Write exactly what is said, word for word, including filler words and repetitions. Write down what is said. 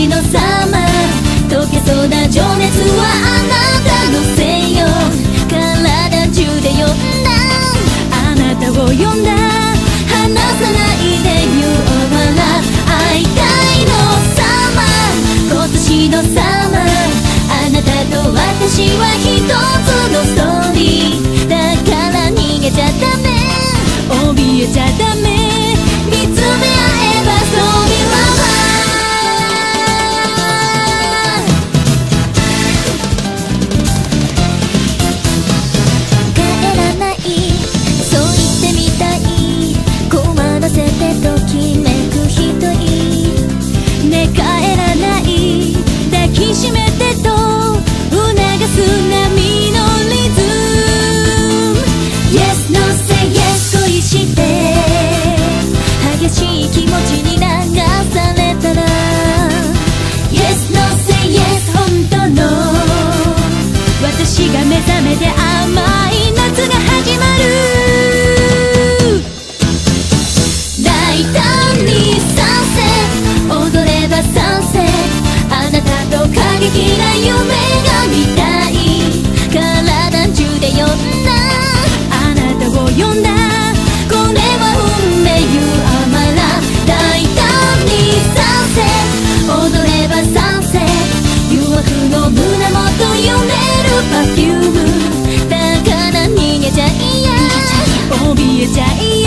年のサマー溶けそうな情熱はあなたのせいよ。体中で呼んだあなたを呼んだ離さないで You are my love 会いたいのサマー今年のサマーあなたと私は一つのストーリーだから逃げちゃダメ怯えちゃダメ見つめ合えばストーリーラバー帰らないそう言ってみたい困らせてときめく一人ね帰らない抱きしめてと促す波のリズム Yes, no, say yes 恋して激しい気持ちに流されたら Yes, no, say yes 本当の私が目覚めて甘い夏が始まる大胆に賛成踊れば賛成あなたと過激な夢が見たい体中で呼んだあなたを呼んだこれは運命 You are my love 大胆に賛成踊れば賛成誘惑の胸元揺れるパフュームだから逃げちゃいや怯えちゃいや